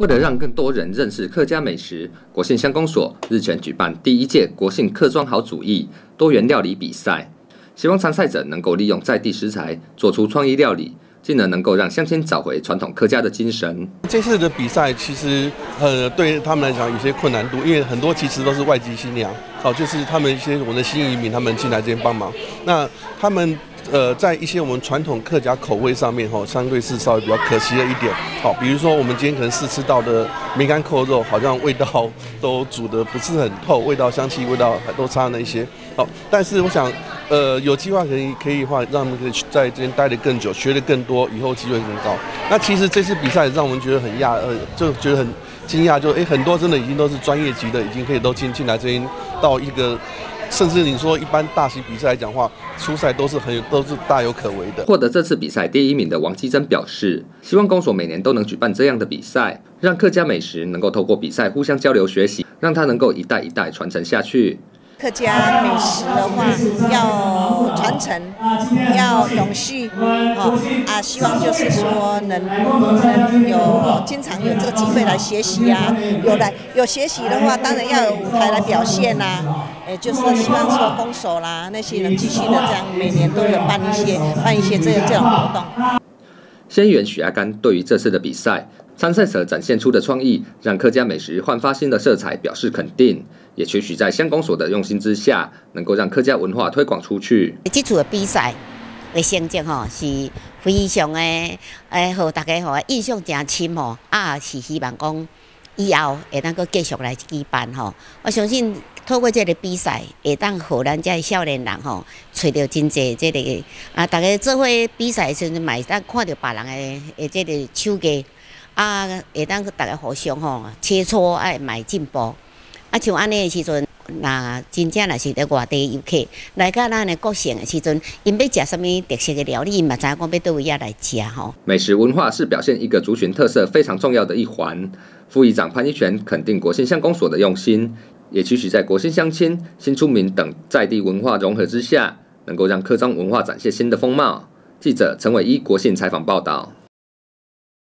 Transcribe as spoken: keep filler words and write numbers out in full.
为了让更多人认识客家美食，国信乡公所日前举办第一届国信客庄好主意多元料理比赛，希望参赛者能够利用在地食材做出创意料理，进而能够让乡亲找回传统客家的精神。 这次的比赛其实呃对他们来讲有些困难度，因为很多其实都是外籍新娘，好，就是他们一些我们的新移民他们进来这边帮忙，那他们。呃，在一些我们传统客家口味上面，哈，相对是稍微比较可惜了一点。好，比如说我们今天可能试吃到的梅干扣肉，好像味道都煮得不是很透，味道、香气、味道都差那些。好，但是我想，呃，有计划可以可以的话，让他们可以在这边待得更久，学得更多，以后机会更高。那其实这次比赛让我们觉得很讶，呃，就觉得很惊讶，就哎，很多真的已经都是专业级的，已经可以都进进来这边到一个。甚至你说一般大型比赛来讲的话，初赛都是很有都是大有可为的。 获得这次比赛第一名的王基珍表示，希望公所每年都能举办这样的比赛，让客家美食能够透过比赛互相交流学习，让它能够一代一代传承下去。 客家美食的话，要传承，要永续，哦啊，希望就是说能能有经常有这个机会来学习啊，有来有学习的话，当然要有舞台来表现啦、啊。也就是希望说公所啦那些能继续的这样，每年都有办一些办一些这这种活动。 县议员许阿甘对于这次的比赛参赛者展现出的创意，让客家美食焕发新的色彩，表示肯定，也期许在乡公所的用心之下，能够让客家文化推广出去。 这次的比赛的成绩吼是非常的，诶，互大家吼印象真深吼，啊是希望讲以后会当阁继续来举办吼。我相信透过这个比赛，会当互咱这少年人吼，找到真济这个啊，大家做伙比赛的时阵，嘛会当看到别人的的这个手艺。啊，会当大家互相吼切磋，爱买进步。啊，像安尼的时阵，那真正若是在外地游客来到咱的国姓的时阵，因要食什么特色的料理，因嘛知影讲要倒位遐来食吼。 美食文化是表现一个族群特色非常重要的一环。副议长潘一全肯定国信乡公所的用心，也期许在国信乡亲、新住民等在地文化融合之下，能够让客庄文化展现新的风貌。记者陈伟一国信采访报道。